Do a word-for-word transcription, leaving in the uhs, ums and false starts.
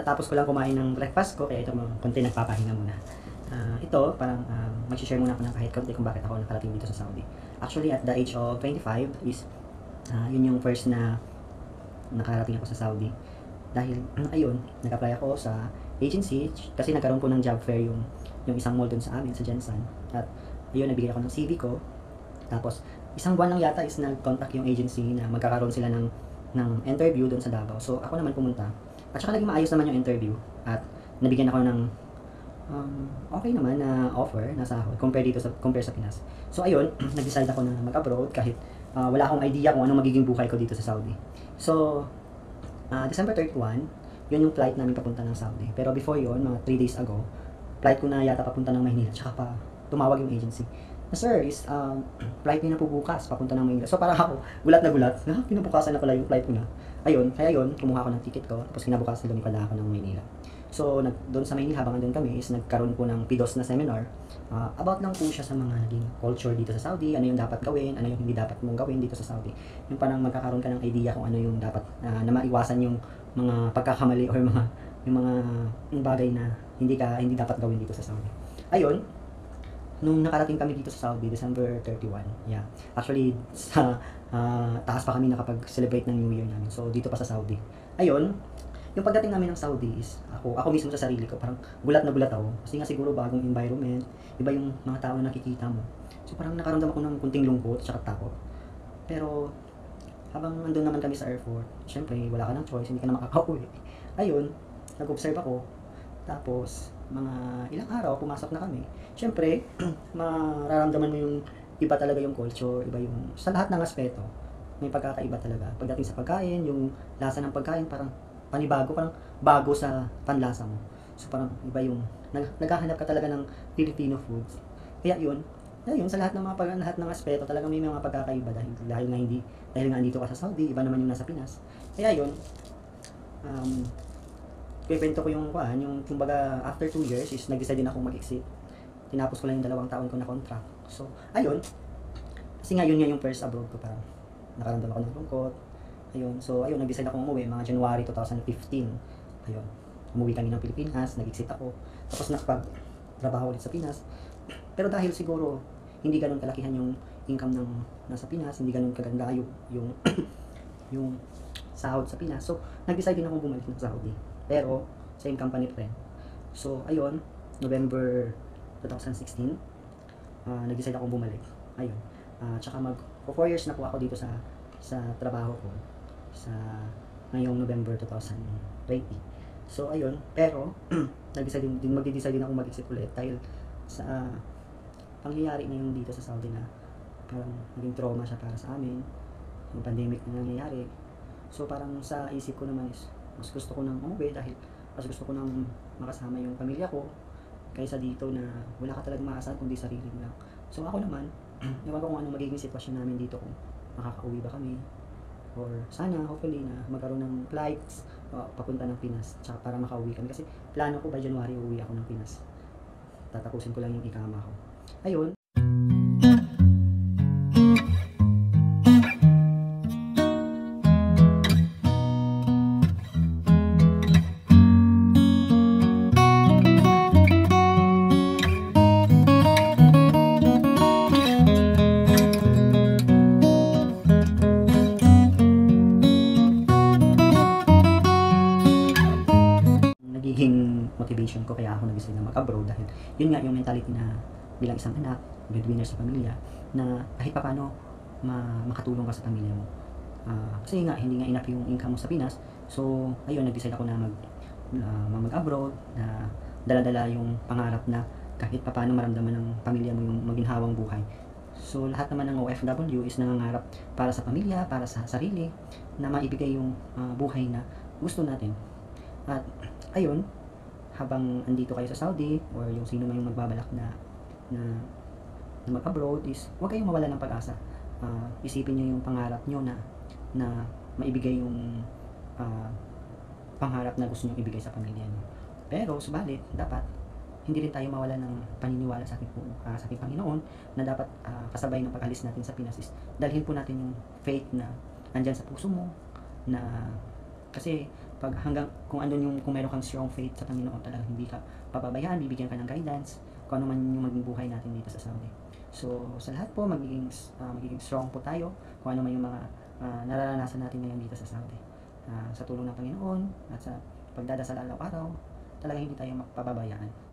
kakatapos ko lang kumain ng breakfast ko, kaya ito mga konti nagpapahinga muna. Uh, ito, parang uh, mag-share muna ako ng kahit konti kung bakit ako nakarating dito sa Saudi. Actually, at the age of twenty-five is, uh, yun yung first na nakarating ako sa Saudi. Dahil, ayun, nag-apply ako sa agency, kasi nagkaroon po ng job fair yung, yung isang mall dun sa amin, sa Jensen. At, ayun, nabigyan ako ng C V ko. Tapos, isang buwan lang yata is nag-contact yung agency na magkakaroon sila ng, ng interview dun sa Davao. So, ako naman pumunta. At saka naging maayos naman yung interview. At nabigyan ako ng um, okay naman na offer na sahod compare dito sa compare sa Pinas. So ayun, nag-decide ako na mag-abroad kahit uh, wala akong idea kung anong magiging buhay ko dito sa Saudi. So uh, December thirty-first, yun yung flight namin papunta ng Saudi. Pero before yun, mga three days ago, flight ko na yata papunta ng Maynila. Tsaka pa tumawag yung agency. Sir, is um, flight niyo na po bukas papunta ng Maynila. So parang ako, gulat na gulat. Na, pinabukasan na pala yung flight ko na. Ayun, kaya yun, kumuha ako ng ticket ko. Tapos kinabukasan doon pala ako ng Maynila. So, nag, doon sa Maynila, habang doon kami, is nagkaroon po ng P D O S na seminar. Uh, about lang po siya sa mga naging culture dito sa Saudi, ano yung dapat gawin, ano yung hindi dapat mong gawin dito sa Saudi. Yung parang magkakaroon ka ng idea kung ano yung dapat, uh, na maiwasan yung mga pagkakamali or mga, yung mga yung bagay na hindi ka hindi dapat gawin dito sa Saudi. Ayun, nung nakarating kami dito sa Saudi, December thirty-first, yeah. Actually, sa uh, taas pa kami nakapag-celebrate ng New Year namin. So, dito pa sa Saudi. Ayun, yung pagdating namin ng Saudi is, ako, ako mismo sa sarili ko, parang gulat na gulat ako. Kasi nga siguro bagong environment, iba yung mga tao na nakikita mo. So, parang nakaramdam ako ng kunting lungkot, tsaka takot. Pero, habang nandun naman kami sa airport, syempre, wala ka ng choice, hindi ka na makakauwi. Ayun, nag-observe ako. Tapos, mga ilang araw, pumasok na kami. Siyempre, mararamdaman mo yung iba talaga yung culture, iba yung, sa lahat ng aspeto, may pagkakaiba talaga. Pagdating sa pagkain, yung lasa ng pagkain, parang panibago, parang bago sa panlasa mo. So parang iba yung, nag, naghahanap ka talaga ng Filipino foods. Kaya yun, kaya yun, sa lahat ng mga pag, lahat ng aspeto, talaga may mga pagkakaiba dahil, dahil nga hindi, dahil nga andito ka sa Saudi, iba naman yung nasa Pinas. Kaya yun, um, kwento ko yung kuan, yung kumbaga after two years is nag-decide din akong mag-exit. Tinapos ko lang yung dalawang taon ko na contract. So, ayun. Kasi nga yun nga yung first abroad ko, parang nakaramdam ako ng lungkot. Ayun. So, ayun, nag-decide akong umuwi mga January twenty fifteen. Ayun. Umuwi kami ng Pilipinas, nag-exit ako. Tapos nakapag-trabaho ulit sa Pinas. Pero dahil siguro hindi ganoon kalakihan yung income ng nasa Pinas, hindi ganoon kaganda yung yung yung sahod sa Pinas. So, nag-decide din akong bumalik ng Saudi. Pero, same company pa rin. So, ayun, November twenty sixteen, uh, nag-decide akong bumalik. Ayun. Uh, tsaka mag, for four years na po ako dito sa sa trabaho ko. Sa ngayong November twenty twenty. So, ayun. Pero, nag-decide din, mag-decide din akong mag-exit ulit dahil sa uh, pangyayari ngayon dito sa Saudi na parang naging trauma siya para sa amin. Yung pandemic na nangyayari. So, parang sa isip ko naman is, mas gusto ko nang umuwi dahil mas gusto ko nang makasama yung pamilya ko kaysa dito na wala ka talagang maasahan kundi sarili mo lang. So ako naman, ewan ko kung anong magiging sitwasyon namin dito, kung makakauwi ba kami or sana hopefully na magkaroon ng flights uh, papunta ng Pinas tsaka para makauwi kami kasi plano ko by January uuwi ako ng Pinas. Tatapusin ko lang yung ikama ko. Ayun. Motivation ko kaya ako nag-decide na mag-abroad dahil yun nga yung mentality na bilang isang anak, breadwinner sa pamilya, na kahit pa paano ma makatulong ka sa pamilya mo. Uh, kasi nga hindi nga enough yung income mo sa Pinas. So ayun, nag-decide ako na mag uh, mag-abroad, na dala-dala yung pangarap na kahit pa paano maramdaman ng pamilya mo yung maginhawang buhay. So lahat naman ng O F W is nangangarap para sa pamilya, para sa sarili, na maibigay yung uh, buhay na gusto natin. At ayun, habang andito kayo sa Saudi or yung sino man yung magbabalak na na, na mag-abroad is huwag kayong mawala ng pag-asa. Uh, isipin niyo yung pangarap niyo na na maibigay yung uh, pangarap na gusto niyo ibigay sa pamilya niyo. Pero subalit dapat hindi rin tayo mawala ng paniniwala sa ating uh, sa ating Panginoon na dapat uh, kasabay ng pag-alis natin sa Pinas is dalhin po natin yung faith na andyan sa puso mo, na kasi pag hanggang kung andun yung kung meron kang strong faith sa Panginoon, talagang hindi ka papabayaan, bibigyan ka ng guidance kung ano man yung maging buhay natin dito sa Saudi. So sa lahat po magiging uh, magiging strong po tayo kung ano man yung mga uh, nararanasan natin ngayon dito sa Saudi. Uh, sa tulong ng Panginoon at sa pagdadasal araw-araw, talagang hindi tayo magpapabayaan.